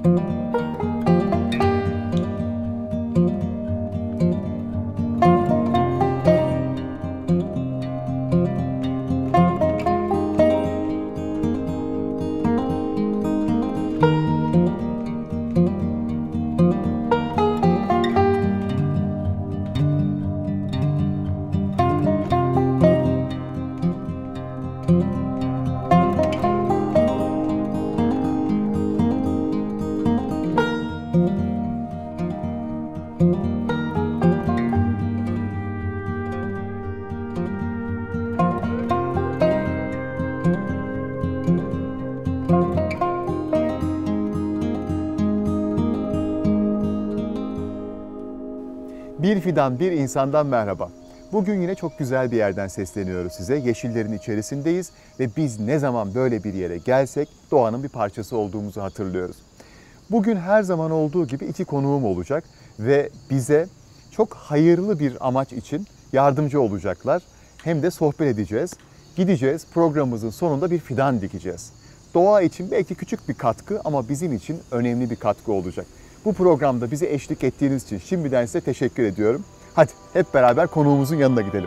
Bir fidan, bir insandan merhaba. Bugün yine çok güzel bir yerden sesleniyoruz size. Yeşillerin içerisindeyiz ve biz ne zaman böyle bir yere gelsek doğanın bir parçası olduğumuzu hatırlıyoruz. Bugün her zaman olduğu gibi iki konuğum olacak ve bize çok hayırlı bir amaç için yardımcı olacaklar. Hem de sohbet edeceğiz. Gideceğiz, programımızın sonunda bir fidan dikeceğiz. Doğa için belki küçük bir katkı ama bizim için önemli bir katkı olacak. Bu programda bize eşlik ettiğiniz için şimdiden size teşekkür ediyorum. Hadi hep beraber konuğumuzun yanına gidelim.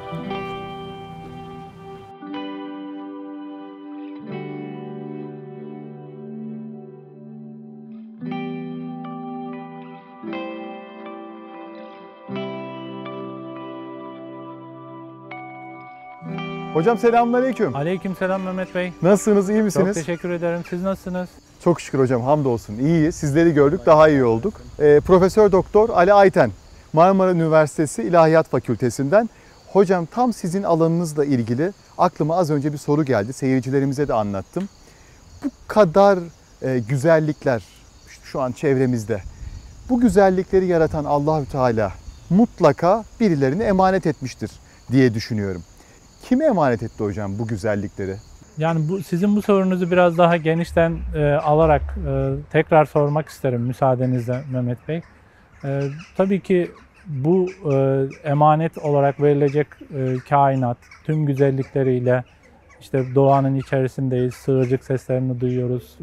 Hocam selamünaleyküm. Aleykümselam Mehmet Bey. Nasılsınız, iyi misiniz? Çok teşekkür ederim. Siz nasılsınız? Çok şükür hocam, hamdolsun. İyiyiz. Sizleri gördük, daha iyi olduk. Profesör Doktor Ali Ayten, Marmara Üniversitesi İlahiyat Fakültesinden. Hocam tam sizin alanınızla ilgili aklıma az önce bir soru geldi. Seyircilerimize de anlattım. Bu kadar güzellikler şu an çevremizde. Bu güzellikleri yaratan Allahü Teala mutlaka birilerine emanet etmiştir diye düşünüyorum. Kime emanet etti hocam bu güzellikleri? Yani sizin bu sorunuzu biraz daha genişten alarak tekrar sormak isterim müsaadenizle Mehmet Bey. Tabii ki bu emanet olarak verilecek kainat tüm güzellikleriyle işte doğanın içerisindeyiz, sığırcık seslerini duyuyoruz,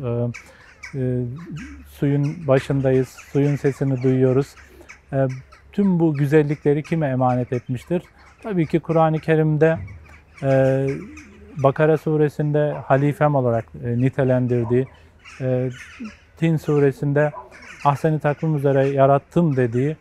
suyun başındayız, suyun sesini duyuyoruz. Tüm bu güzellikleri kime emanet etmiştir? Tabii ki Kur'an-ı Kerim'de Bakara suresinde halifem olarak nitelendirdiği, Tin suresinde ahsen-i takvim üzere yarattım dediği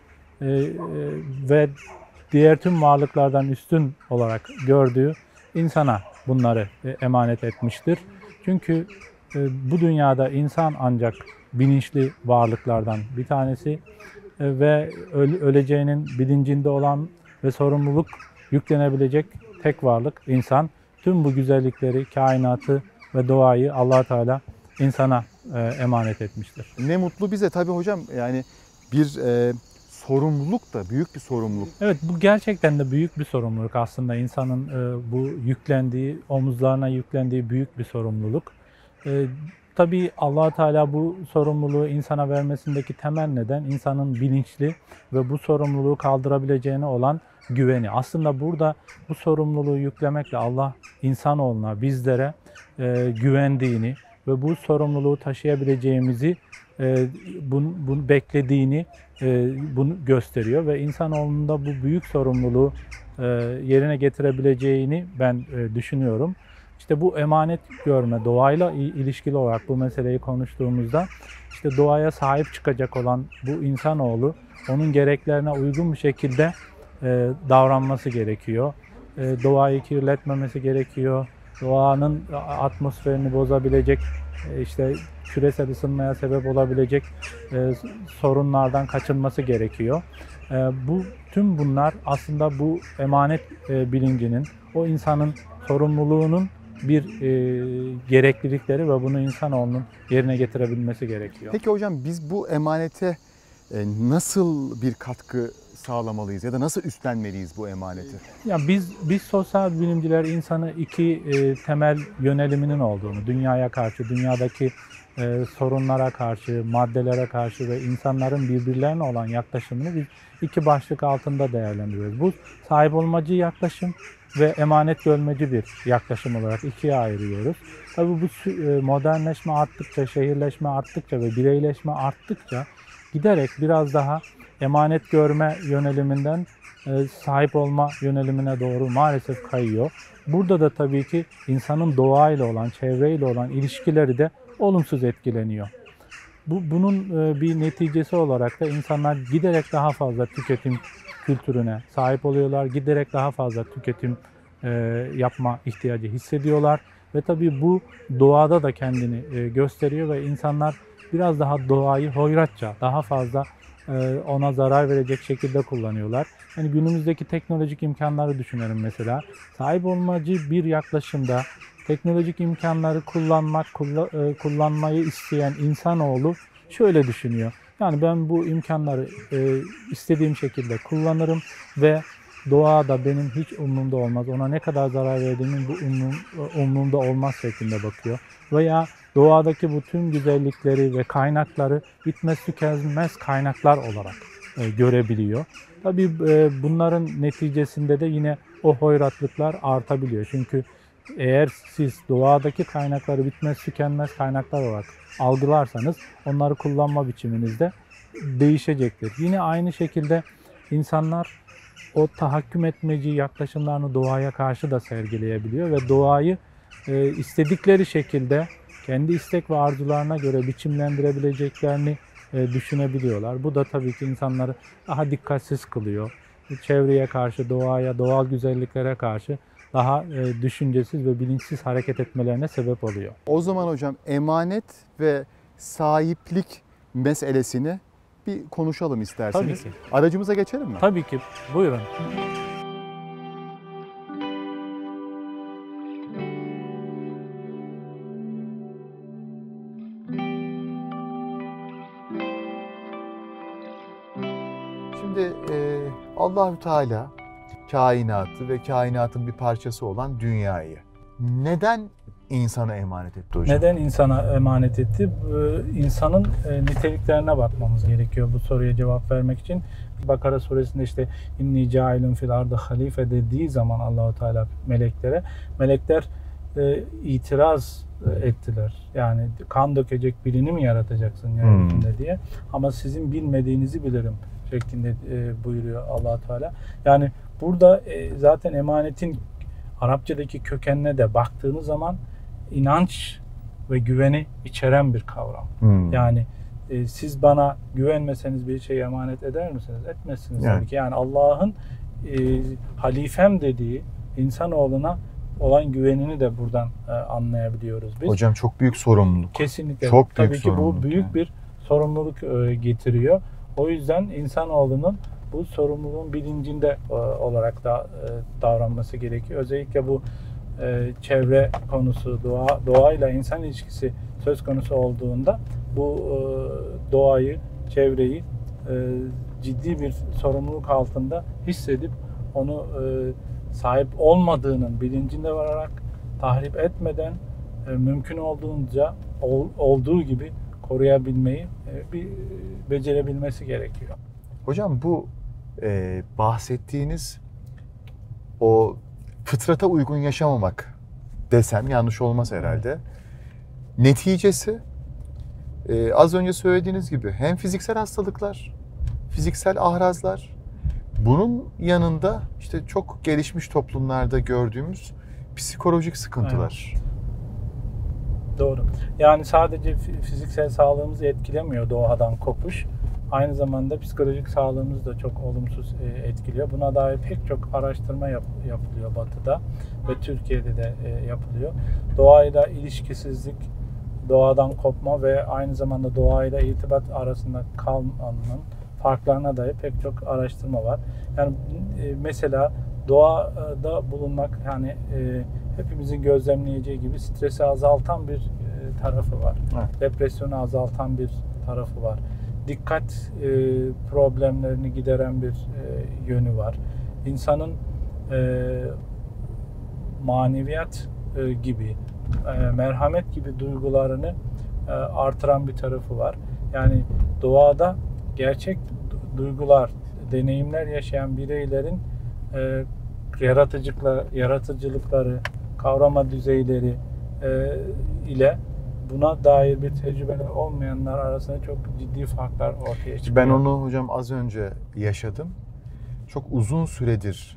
ve diğer tüm varlıklardan üstün olarak gördüğü insana bunları emanet etmiştir. Çünkü bu dünyada insan ancak bilinçli varlıklardan bir tanesi ve öleceğinin bilincinde olan ve sorumluluk yüklenebilecek tek varlık insan. Tüm bu güzellikleri, kainatı ve doğayı Allah Teala insana emanet etmiştir. Ne mutlu bize tabii hocam, yani bir sorumluluk da, büyük bir sorumluluk. Evet, bu gerçekten de büyük bir sorumluluk aslında insanın bu yüklendiği, omuzlarına yüklendiği büyük bir sorumluluk. Tabii Allah Teala bu sorumluluğu insana vermesindeki temel neden insanın bilinçli ve bu sorumluluğu kaldırabileceğine olan güveni. Aslında burada bu sorumluluğu yüklemekle Allah insanoğluna, bizlere güvendiğini ve bu sorumluluğu taşıyabileceğimizi bunu beklediğini bunu gösteriyor ve insanoğlunun da bu büyük sorumluluğu yerine getirebileceğini ben düşünüyorum. İşte bu emanet görme, doğayla ilişkili olarak bu meseleyi konuştuğumuzda işte doğaya sahip çıkacak olan bu insanoğlu onun gereklerine uygun bir şekilde davranması gerekiyor. Doğayı kirletmemesi gerekiyor. Doğanın atmosferini bozabilecek, işte küresel ısınmaya sebep olabilecek sorunlardan kaçınması gerekiyor. Tüm bunlar aslında bu emanet bilincinin, o insanın sorumluluğunun bir gereklilikleri ve bunu insanoğlunun yerine getirebilmesi gerekiyor. Peki hocam biz bu emanete nasıl bir katkı sağlamalıyız ya da nasıl üstlenmeliyiz bu emaneti? Ya biz sosyal bilimciler insanı iki temel yöneliminin olduğunu, dünyaya karşı, dünyadaki sorunlara karşı, maddelere karşı ve insanların birbirlerine olan yaklaşımını biz iki başlık altında değerlendiriyoruz. Bu sahip olmacı yaklaşım ve emanet görmeci bir yaklaşım olarak ikiye ayırıyoruz. Tabii bu modernleşme arttıkça, şehirleşme arttıkça ve bireyleşme arttıkça giderek biraz daha emanet görme yöneliminden sahip olma yönelimine doğru maalesef kayıyor. Burada da tabii ki insanın doğayla olan, çevreyle olan ilişkileri de olumsuz etkileniyor. Bunun bir neticesi olarak da insanlar giderek daha fazla tüketim kültürüne sahip oluyorlar. Giderek daha fazla tüketim yapma ihtiyacı hissediyorlar. Ve tabii bu doğada da kendini gösteriyor ve insanlar biraz daha doğayı hoyratça, daha fazla ona zarar verecek şekilde kullanıyorlar. Yani günümüzdeki teknolojik imkanları düşünelim mesela. Sahip olmacı bir yaklaşımda teknolojik imkanları kullanmayı isteyen insanoğlu şöyle düşünüyor. Yani ben bu imkanları istediğim şekilde kullanırım ve doğa da benim hiç umurumda olmaz. Ona ne kadar zarar verdiğimin bu umurumda olmaz şeklinde bakıyor. Veya doğadaki bu tüm güzellikleri ve kaynakları bitmez tükenmez kaynaklar olarak görebiliyor. Tabii bunların neticesinde de yine o hoyratlıklar artabiliyor. Çünkü eğer siz doğadaki kaynakları bitmez tükenmez kaynaklar olarak algılarsanız onları kullanma biçiminiz de değişecektir. Yine aynı şekilde insanlar o tahakküm etmeci yaklaşımlarını doğaya karşı da sergileyebiliyor ve doğayı istedikleri şekilde kendi istek ve arzularına göre biçimlendirebileceklerini düşünebiliyorlar. Bu da tabii ki insanları daha dikkatsiz kılıyor. Çevreye karşı, doğaya, doğal güzelliklere karşı daha düşüncesiz ve bilinçsiz hareket etmelerine sebep oluyor. O zaman hocam emanet ve sahiplik meselesini bir konuşalım isterseniz. Tabii ki. Aracımıza geçelim mi? Tabii ki. Buyurun. Şimdi Allahü Teala kainatı ve kainatın bir parçası olan dünyayı neden insana emanet etti hocam? Neden insana emanet etti? İnsanın niteliklerine bakmamız gerekiyor bu soruya cevap vermek için. Bakara suresinde işte inni cailun fil ardı halife dediği zaman Allahu Teala melekler itiraz ettiler. Yani kan dökecek birini mi yaratacaksın yeryüzünde diye. Ama sizin bilmediğinizi bilirim şeklinde buyuruyor Allah Teala. Yani burada zaten emanetin Arapçadaki kökenine de baktığınız zaman inanç ve güveni içeren bir kavram. Yani siz bana güvenmeseniz bir şeye emanet eder misiniz? Etmezsiniz tabii ki. Yani Allah'ın halifem dediği insanoğluna olan güvenini de buradan anlayabiliyoruz biz. Hocam çok büyük sorumluluk. Kesinlikle. Çok büyük tabii ki bu büyük bir sorumluluk getiriyor. O yüzden insanoğlunun bu sorumluluğun bilincinde olarak da davranması gerekiyor. Özellikle bu çevre konusu, doğayla insan ilişkisi söz konusu olduğunda bu doğayı, çevreyi ciddi bir sorumluluk altında hissedip onu sahip olmadığının bilincinde vararak tahrip etmeden mümkün olduğunca olduğu gibi koruyabilmeyi becerebilmesi gerekiyor. Hocam bu bahsettiğiniz o fıtrata uygun yaşamamak desem yanlış olmaz herhalde. Neticesi az önce söylediğiniz gibi hem fiziksel hastalıklar, fiziksel ahrazlar, bunun yanında işte çok gelişmiş toplumlarda gördüğümüz psikolojik sıkıntılar. Evet. Doğru. Yani sadece fiziksel sağlığımızı etkilemiyor doğadan kopuş. Aynı zamanda psikolojik sağlığımızı da çok olumsuz etkiliyor. Buna dair pek çok araştırma yapılıyor Batı'da ve Türkiye'de de yapılıyor. Doğayla ilişkisizlik, doğadan kopma ve aynı zamanda doğayla irtibat arasında kalmanın farklarına dair pek çok araştırma var. Yani mesela doğada bulunmak yani hepimizin gözlemleyeceği gibi stresi azaltan bir tarafı var. Evet. Depresyonu azaltan bir tarafı var. Dikkat problemlerini gideren bir yönü var. İnsanın maneviyat gibi, merhamet gibi duygularını artıran bir tarafı var. Yani doğada gerçek duygular, deneyimler yaşayan bireylerin yaratıcılıkları, kavrama düzeyleri ile buna dair bir tecrübeleri olmayanlar arasında çok ciddi farklar ortaya çıkıyor. Ben onu hocam az önce yaşadım. Çok uzun süredir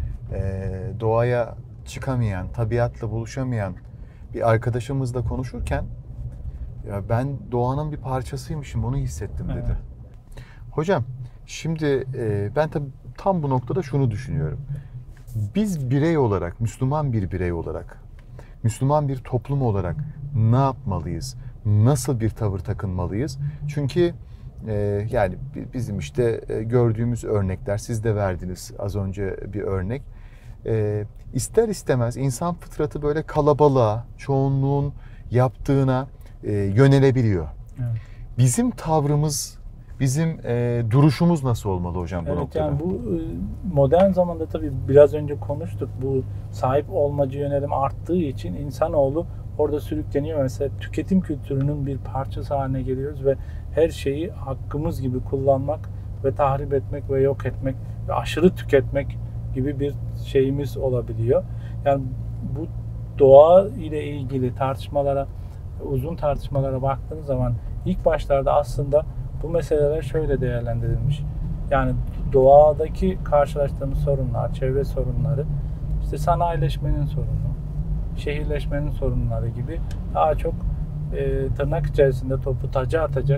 doğaya çıkamayan, tabiatla buluşamayan bir arkadaşımızla konuşurken ya ben doğanın bir parçasıymışım, onu hissettim dedi. Evet. Hocam şimdi ben tabii tam bu noktada şunu düşünüyorum. Biz birey olarak, Müslüman bir birey olarak, Müslüman bir toplum olarak ne yapmalıyız? Nasıl bir tavır takınmalıyız? Çünkü yani bizim işte gördüğümüz örnekler, siz de verdiniz az önce bir örnek. İster istemez insan fıtratı böyle kalabalığa, çoğunluğun yaptığına yönelebiliyor. Evet. Bizim tavrımız, bizim duruşumuz nasıl olmalı hocam bu Evet, noktada? yani bu modern zamanda tabii biraz önce konuştuk. Bu sahip olmacı yönelim arttığı için insanoğlu orada sürükleniyor. Mesela tüketim kültürünün bir parçası haline geliyoruz ve her şeyi hakkımız gibi kullanmak ve tahrip etmek ve yok etmek ve aşırı tüketmek gibi bir şeyimiz olabiliyor. Yani bu doğa ile ilgili tartışmalara, uzun tartışmalara baktığınız zaman ilk başlarda aslında bu meseleler şöyle değerlendirilmiş. Yani doğadaki karşılaştığımız sorunlar, çevre sorunları, işte sanayileşmenin sorunu, şehirleşmenin sorunları gibi daha çok tırnak içerisinde topu taca atacak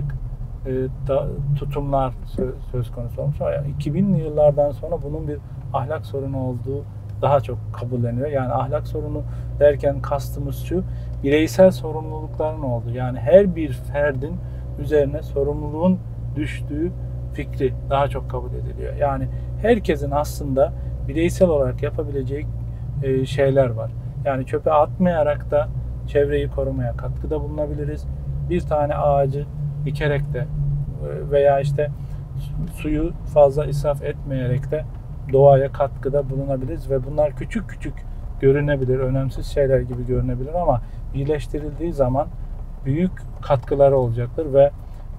tutumlar söz konusu olmuş. Yani 2000'li yıllardan sonra bunun bir ahlak sorunu olduğu daha çok kabulleniyor. Yani ahlak sorunu derken kastımız şu, bireysel sorumlulukların olduğu. Yani her bir ferdin üzerine sorumluluğun düştüğü fikri daha çok kabul ediliyor. Yani herkesin aslında bireysel olarak yapabileceği şeyler var. Yani çöpe atmayarak da çevreyi korumaya katkıda bulunabiliriz. Bir tane ağacı dikerek de veya işte suyu fazla israf etmeyerek de doğaya katkıda bulunabiliriz ve bunlar küçük küçük görünebilir, önemsiz şeyler gibi görünebilir ama birleştirildiği zaman büyük katkıları olacaktır ve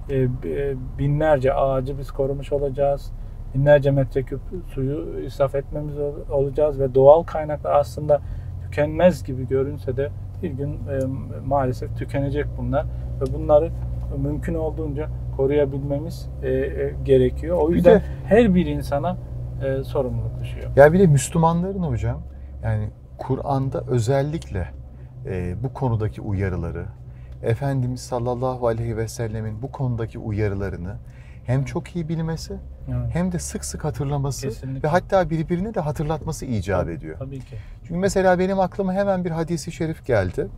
binlerce ağacı biz korumuş olacağız. Binlerce metreküp suyu israf etmemiz olacağız ve doğal kaynaklar aslında tükenmez gibi görünse de bir gün maalesef tükenecek bunlar ve bunları mümkün olduğunca koruyabilmemiz gerekiyor. O yüzden her bir insana sorumluluk düşüyor. Ya bir de Müslümanların hocam, yani Kur'an'da özellikle bu konudaki uyarıları, Efendimiz sallallahu aleyhi ve sellemin bu konudaki uyarılarını hem çok iyi bilmesi, evet, hem de sık sık hatırlaması, kesinlikle, ve hatta birbirine de hatırlatması icap ediyor. Tabii ki. Çünkü mesela benim aklıma hemen bir hadisi şerif geldi.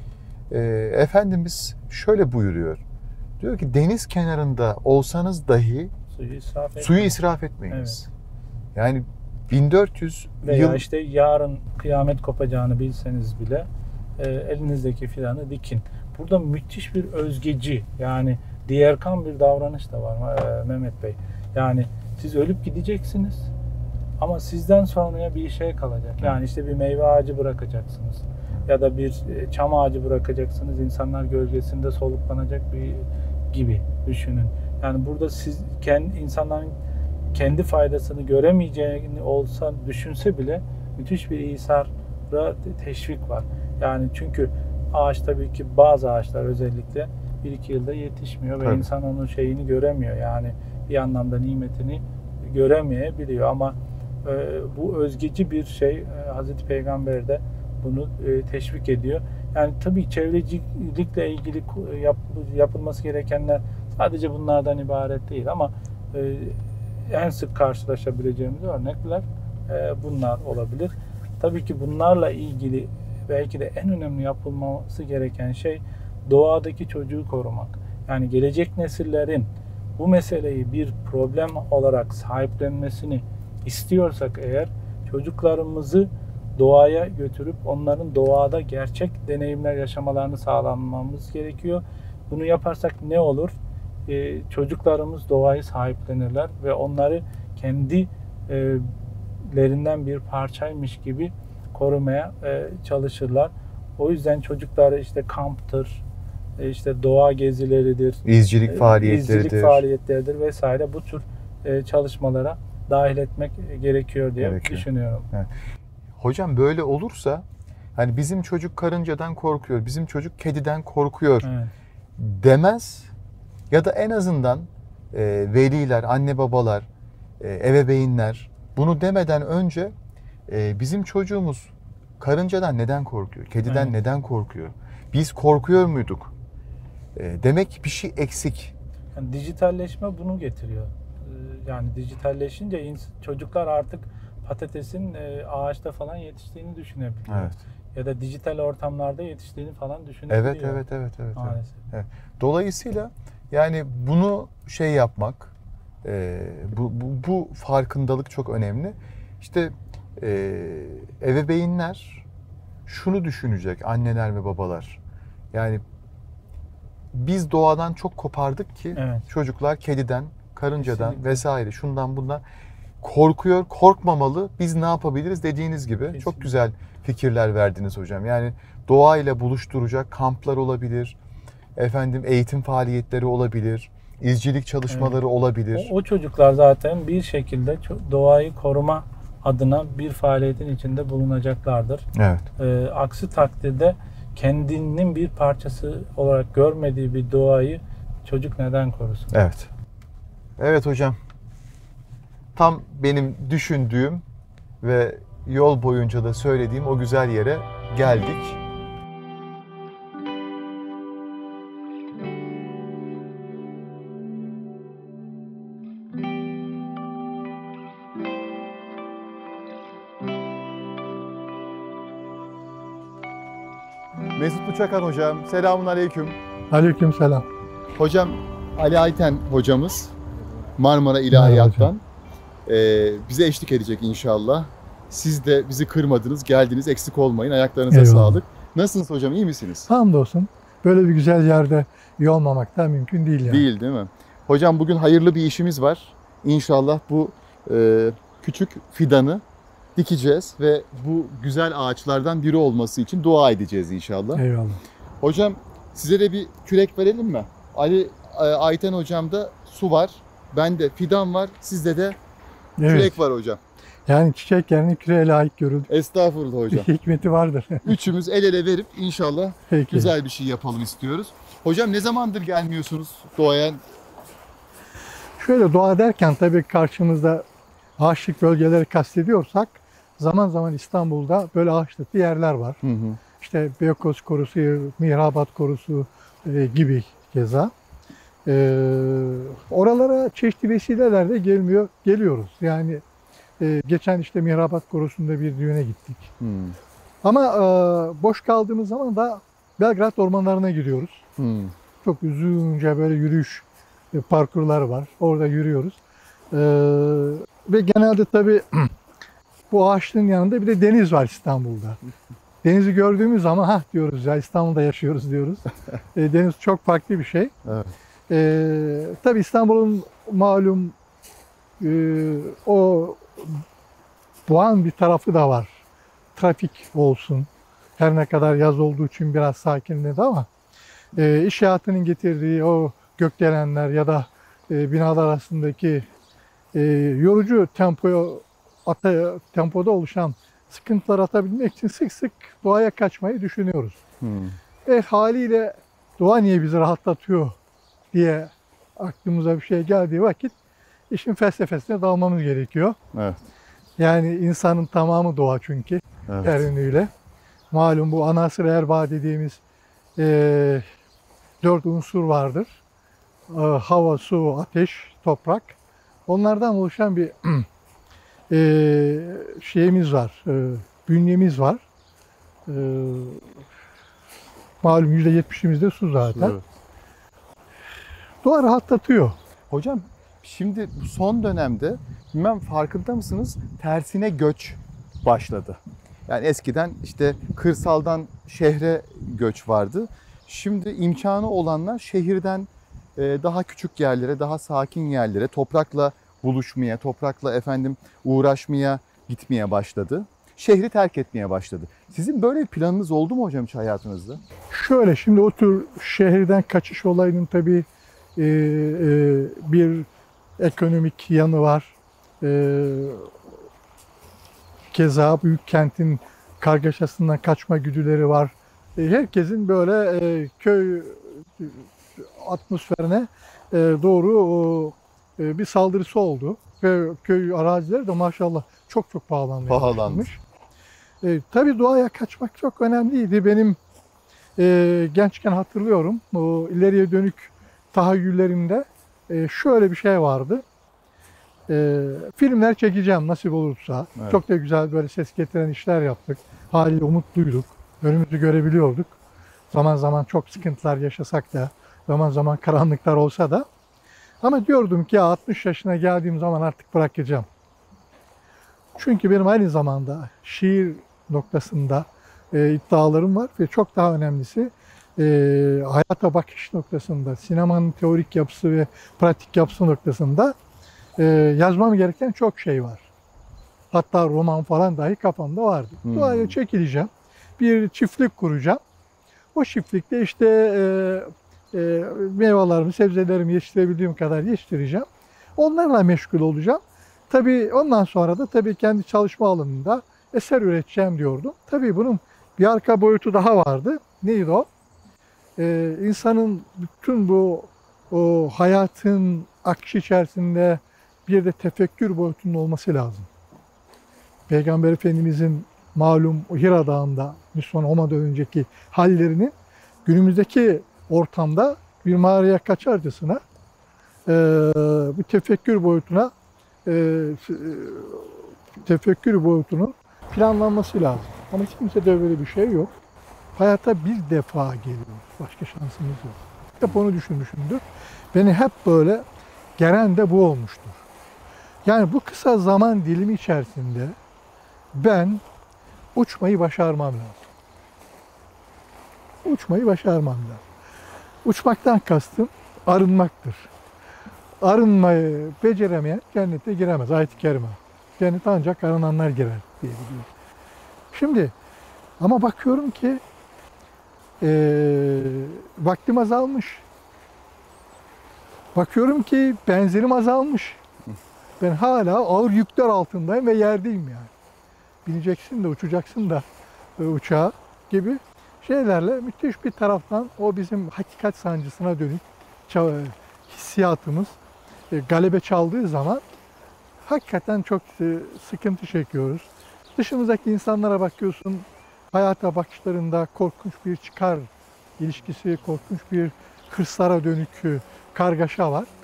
Efendimiz şöyle buyuruyor. Diyor ki deniz kenarında olsanız dahi suyu israf etmeyiniz. Evet. Yani 1400 veya yıl... işte yarın kıyamet kopacağını bilseniz bile elinizdeki fidanı dikin. Burada müthiş bir özgeci, yani diğerkan bir davranış da var Mehmet Bey. Yani siz ölüp gideceksiniz ama sizden sonraya bir şey kalacak. Yani işte bir meyve ağacı bırakacaksınız ya da bir çam ağacı bırakacaksınız. İnsanlar gölgesinde soluklanacak bir gibi düşünün. Yani burada siz insanların kendi faydasını göremeyeceğini olsa düşünse bile müthiş bir isara teşvik var. Yani çünkü ağaç tabii ki bazı ağaçlar özellikle 1-2 yılda yetişmiyor ve insan onun şeyini göremiyor. Yani bir anlamda nimetini göremeyebiliyor ama bu özgeci bir şey. Hazreti Peygamber de bunu teşvik ediyor. Yani tabii çevrecilikle ilgili yapılması gerekenler sadece bunlardan ibaret değil ama en sık karşılaşabileceğimiz örnekler bunlar olabilir. Tabii ki bunlarla ilgili belki de en önemli yapılması gereken şey doğadaki çocuğu korumak. Yani gelecek nesillerin bu meseleyi bir problem olarak sahiplenmesini istiyorsak eğer çocuklarımızı doğaya götürüp onların doğada gerçek deneyimler yaşamalarını sağlamamız gerekiyor. Bunu yaparsak ne olur? Çocuklarımız doğayı sahiplenirler ve onları kendilerinden bir parçaymış gibi korumaya çalışırlar. O yüzden çocukları işte kamptır, işte doğa gezileridir, izcilik faaliyetleridir vesaire bu tür çalışmalara dahil etmek gerekiyor diye düşünüyorum. Evet. Hocam böyle olursa hani bizim çocuk karıncadan korkuyor, bizim çocuk kediden korkuyor Evet. demez ya da en azından veliler, anne babalar, ebeveynler bunu demeden önce bizim çocuğumuz karıncadan neden korkuyor, kediden Evet. neden korkuyor, biz korkuyor muyduk? Demek bir şey eksik. Yani dijitalleşme bunu getiriyor. Yani dijitalleşince çocuklar artık patatesin ağaçta falan yetiştiğini düşünebiliyor. Evet. Ya da dijital ortamlarda yetiştiğini falan düşünebiliyor. Evet. Maalesef. Dolayısıyla yani bunu şey yapmak, bu farkındalık çok önemli. İşte ebeveynler şunu düşünecek, anneler ve babalar. Yani biz doğadan çok kopardık ki Evet. çocuklar kediden, karıncadan Kesinlikle. vesaire şundan bundan korkuyor, korkmamalı. Biz ne yapabiliriz dediğiniz gibi çok Kesinlikle. güzel fikirler verdiniz hocam. Yani doğayla buluşturacak kamplar olabilir. Efendim eğitim faaliyetleri olabilir. İzcilik çalışmaları olabilir. O çocuklar zaten bir şekilde doğayı koruma adına bir faaliyetin içinde bulunacaklardır. Evet. Aksi takdirde kendinin bir parçası olarak görmediği bir doğayı çocuk neden korusun? Evet. Evet hocam. Tam benim düşündüğüm ve yol boyunca da söylediğim o güzel yere geldik. Mesut Uçakan hocam. Selamun aleyküm. Aleykümselam. Hocam Ali Ayten hocamız Marmara Merhaba İlahiyat'tan bize eşlik edecek inşallah. Siz de bizi kırmadınız, geldiniz, eksik olmayın. Ayaklarınıza Eyvallah. sağlık. Nasılsınız hocam, iyi misiniz? Hamdolsun. Böyle bir güzel yerde iyi olmamak da mümkün değil yani. Değil mi? Hocam bugün hayırlı bir işimiz var. İnşallah bu küçük fidanı dikeceğiz ve bu güzel ağaçlardan biri olması için dua edeceğiz inşallah. Eyvallah. Hocam size de bir kürek verelim mi? Ali Ayten hocamda su var, bende fidan var, sizde de Evet. kürek var hocam. Yani çiçek yerine küreğe layık görüldü. Estağfurullah Bir hocam. hikmeti vardır. Üçümüz el ele verip inşallah Peki. güzel bir şey yapalım istiyoruz. Hocam ne zamandır gelmiyorsunuz doğaya? Şöyle doğa derken tabii karşımızda ağaçlık bölgeleri kastediyorsak zaman zaman İstanbul'da böyle ağaçlıklı yerler var. Hı hı. İşte Beykoz Korusu, Mihrabat Korusu gibi keza. Oralara çeşitli vesilelerle geliyoruz. Yani geçen işte Mihrabat Korusu'nda bir düğüne gittik. Hı. Ama boş kaldığımız zaman da Belgrad ormanlarına gidiyoruz. Hı. Çok uzunca böyle yürüyüş parkurları var. Orada yürüyoruz. Ve genelde tabii bu ağaçlığın yanında bir de deniz var İstanbul'da. Denizi gördüğümüz zaman ha diyoruz ya İstanbul'da yaşıyoruz diyoruz. Deniz çok farklı bir şey. Evet. Tabii İstanbul'un malum o boğan bir tarafı da var. Trafik olsun. Her ne kadar yaz olduğu için biraz sakinledi ama iş hayatının getirdiği o gökdelenler ya da binalar arasındaki yorucu tempoda oluşan sıkıntıları atabilmek için sık sık doğaya kaçmayı düşünüyoruz. Hı. Haliyle doğa niye bizi rahatlatıyor diye aklımıza bir şey geldiği vakit işin felsefesine dalmamız gerekiyor. Evet. Yani insanın tamamı doğa çünkü Evet. her yönüyle. Malum bu anasır erbaa dediğimiz 4 unsur vardır. Hava, su, ateş, toprak. Onlardan oluşan bir şeyimiz var, bünyemiz var. Malum %70'imiz de su zaten. Evet. Doğa rahatlatıyor. Hocam şimdi bu son dönemde bilmem farkında mısınız tersine göç başladı. Yani eskiden işte kırsaldan şehre göç vardı. Şimdi imkanı olanlar şehirden daha küçük yerlere, daha sakin yerlere, toprakla buluşmaya, toprakla uğraşmaya gitmeye başladı. Şehri terk etmeye başladı. Sizin böyle bir planınız oldu mu hocam hiç hayatınızda? Şöyle şimdi o tür şehirden kaçış olayının tabii bir ekonomik yanı var. Keza büyük kentin kargaşasından kaçma güdüleri var. Herkesin böyle köy atmosferine doğru bir saldırısı oldu. Köy arazileri de maşallah çok pahalanmaya Pahalandı. başlamış. Tabii doğaya kaçmak çok önemliydi. Benim gençken hatırlıyorum, o ileriye dönük tahayyüllerimde şöyle bir şey vardı. Filmler çekeceğim nasip olursa. Evet. Çok da güzel böyle ses getiren işler yaptık. Haliyle umutluyduk. Önümüzü görebiliyorduk. Zaman zaman çok sıkıntılar yaşasak da, zaman zaman karanlıklar olsa da. Ama diyordum ki ya 60 yaşına geldiğim zaman artık bırakacağım. Çünkü benim aynı zamanda şiir noktasında iddialarım var ve çok daha önemlisi hayata bakış noktasında, sinemanın teorik yapısı ve pratik yapısı noktasında yazmam gereken çok şey var. Hatta roman falan dahi kafamda vardı. Doğaya çekileceğim. Bir çiftlik kuracağım. O çiftlikte işte meyvelerimi, sebzelerimi yetiştirebildiğim kadar yetiştireceğim. Onlarla meşgul olacağım. Tabii ondan sonra da tabii kendi çalışma alanında eser üreteceğim diyordum. Tabii bunun bir arka boyutu daha vardı. Neydi o? İnsanın bütün bu hayatın akışı içerisinde bir de tefekkür boyutunun olması lazım. Peygamber Efendimizin malum Hira Dağı'nda Müslüman olmadan önceki hallerinin günümüzdeki ortamda bir mağaraya kaçarcasına bu tefekkür boyutunun planlanması lazım. Ama kimsede böyle bir şey yok. Hayata bir defa geliyoruz. Başka şansımız yok. Hep onu düşünmüşümdür. Beni hep böyle gelen de bu olmuştur. Yani bu kısa zaman dilimi içerisinde ben uçmayı başarmam lazım. Uçmayı başarmam lazım. Uçmaktan kastım arınmaktır. Arınmayı beceremeyen cennete giremez. Ayet-i Kerime. Cennete ancak arınanlar girer diye biliyor. Şimdi ama bakıyorum ki vaktim azalmış. Bakıyorum ki benzinim azalmış. Ben hala ağır yükler altındayım ve yerdeyim yani. Bineceksin de uçacaksın da uçağa gibi şeylerle müthiş bir taraftan o bizim hakikat sancısına dönük hissiyatımız galebe çaldığı zaman hakikaten çok sıkıntı çekiyoruz. Dışımızdaki insanlara bakıyorsun, hayata bakışlarında korkunç bir çıkar ilişkisi, korkunç bir hırslara dönük kargaşa var.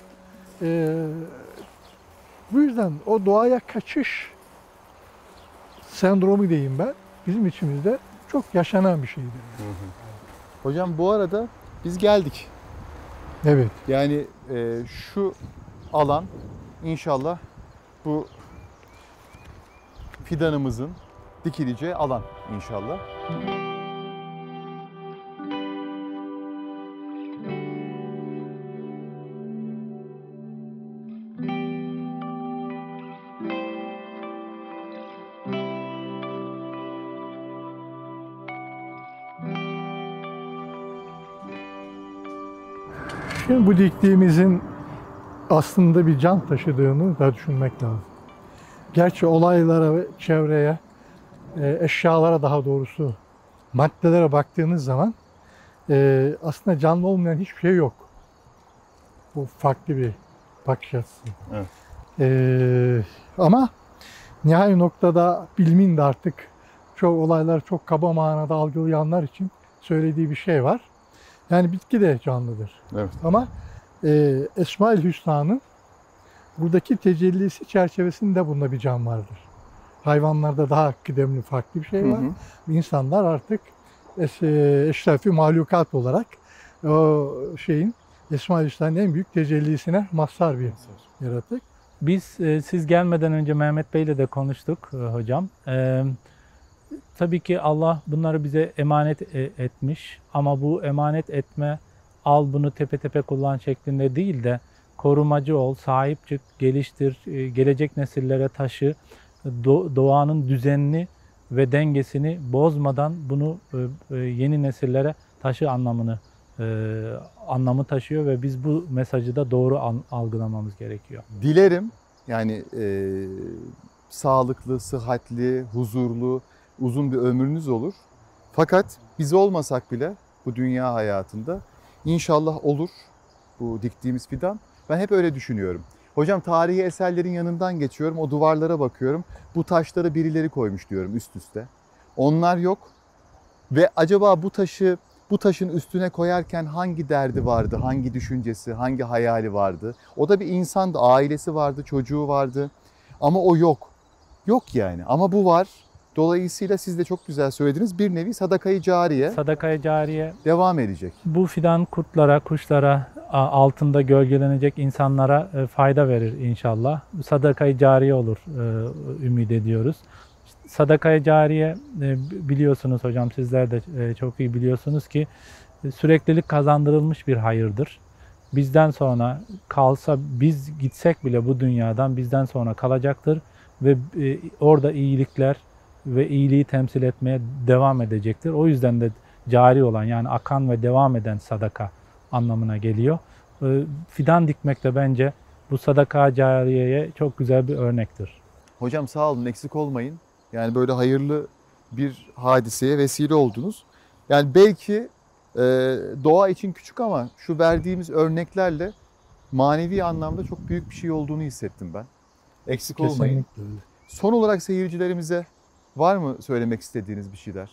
Bu yüzden o doğaya kaçış sendromu diyeyim ben, bizim içimizde çok yaşanan bir şeydir. Hocam bu arada biz geldik. Evet. Yani şu alan inşallah bu fidanımızın dikileceği alan inşallah. Şimdi bu diktiğimizin aslında bir can taşıdığını da düşünmek lazım. Gerçi olaylara ve çevreye, eşyalara daha doğrusu maddelere baktığınız zaman aslında canlı olmayan hiçbir şey yok. Bu farklı bir bakış açısı. Evet. Ama nihai noktada bilimin de artık çok olaylar çok kaba manada algılayanlar için söylediği bir şey var. Yani bitki de canlıdır. Evet. Ama Esma-ül Hüsna'nın buradaki tecellisi çerçevesinde bunda bir can vardır. Hayvanlarda daha kıdemli farklı bir şey var. İnsanlar artık eşrefi mahlukat olarak o şeyin Esma-ül Hüsna'nın en büyük tecellisine mazhar bir yaratık. Biz siz gelmeden önce Mehmet Bey'le de konuştuk hocam. Tabii ki Allah bunları bize emanet etmiş ama bu emanet etme, al bunu tepe tepe kullan şeklinde değil de korumacı ol, sahip çık, geliştir, gelecek nesillere taşı, doğanın düzenini ve dengesini bozmadan bunu yeni nesillere taşı anlamı taşıyor ve biz bu mesajı da doğru algılamamız gerekiyor. Dilerim yani sağlıklı, sıhhatli, huzurlu, uzun bir ömrünüz olur. Fakat biz olmasak bile bu dünya hayatında inşallah olur bu diktiğimiz fidan. Ben hep öyle düşünüyorum. Hocam tarihi eserlerin yanından geçiyorum, o duvarlara bakıyorum. Bu taşları birileri koymuş diyorum üst üste. Onlar yok. Ve acaba bu taşın üstüne koyarken hangi derdi vardı, hangi düşüncesi, hangi hayali vardı? O da bir insandı, ailesi vardı, çocuğu vardı. Ama o yok. Yok yani ama bu var. Dolayısıyla siz de çok güzel söylediniz. Bir nevi sadakayı cariye Sadakaya cariye devam edecek. bu fidan kurtlara, kuşlara, altında gölgelenecek insanlara fayda verir inşallah. Sadakayı cariye olur ümit ediyoruz. Sadakayı cariye biliyorsunuz hocam, sizler de çok iyi biliyorsunuz ki süreklilik kazandırılmış bir hayırdır. Bizden sonra kalsa, biz gitsek bile bu dünyadan bizden sonra kalacaktır ve orada iyilikler ve iyiliği temsil etmeye devam edecektir. O yüzden de cari olan, yani akan ve devam eden sadaka anlamına geliyor. Fidan dikmek de bence bu sadaka cariyeye çok güzel bir örnektir. Hocam sağ olun, eksik olmayın. Yani böyle hayırlı bir hadiseye vesile oldunuz. Yani belki doğa için küçük ama şu verdiğimiz örneklerle manevi anlamda çok büyük bir şey olduğunu hissettim ben. Eksik olmayın. Kesinlikle öyle. Son olarak seyircilerimize var mı söylemek istediğiniz bir şeyler?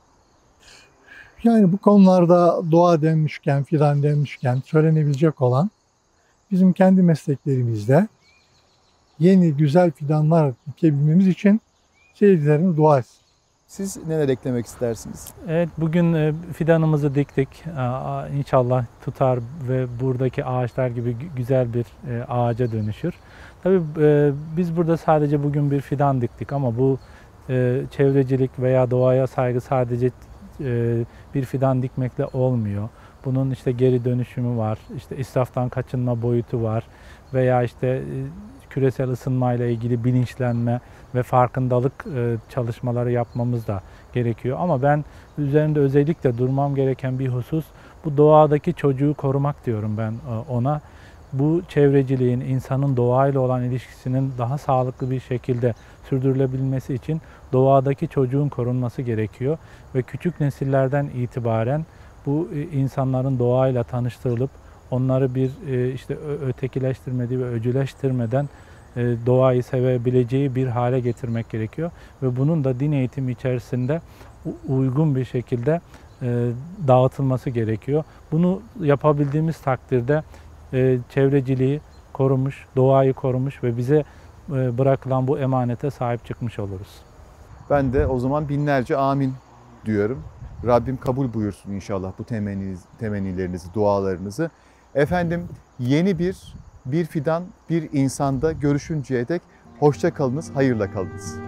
Yani bu konularda doğa denmişken, fidan denmişken söylenebilecek olan bizim kendi mesleklerimizde yeni güzel fidanlar dikebilmemiz için seyircilerimiz dua etsin. Siz neler eklemek istersiniz? Evet, bugün fidanımızı diktik. İnşallah tutar ve buradaki ağaçlar gibi güzel bir ağaca dönüşür. Tabii biz burada sadece bugün bir fidan diktik ama bu çevrecilik veya doğaya saygı sadece bir fidan dikmekle olmuyor. Bunun işte geri dönüşümü var, işte israftan kaçınma boyutu var veya işte küresel ısınmayla ilgili bilinçlenme ve farkındalık çalışmaları yapmamız da gerekiyor. Ama ben üzerinde özellikle durmam gereken bir husus, bu doğadaki çocuğu korumak diyorum ben ona. Bu çevreciliğin, insanın doğayla olan ilişkisinin daha sağlıklı bir şekilde sürdürülebilmesi için doğadaki çocuğun korunması gerekiyor. Ve küçük nesillerden itibaren bu insanların doğayla tanıştırılıp onları bir işte ötekileştirmediği ve öcüleştirmeden doğayı sevebileceği bir hale getirmek gerekiyor. Ve bunun da din eğitimi içerisinde uygun bir şekilde dağıtılması gerekiyor. Bunu yapabildiğimiz takdirde çevreciliği korumuş, doğayı korumuş ve bize bırakılan bu emanete sahip çıkmış oluruz. Ben de o zaman binlerce amin diyorum. Rabbim kabul buyursun inşallah bu temennilerinizi, dualarınızı. Efendim yeni bir fidan, bir insanda görüşünceye dek hoşça kalınız, hayırla kalınız.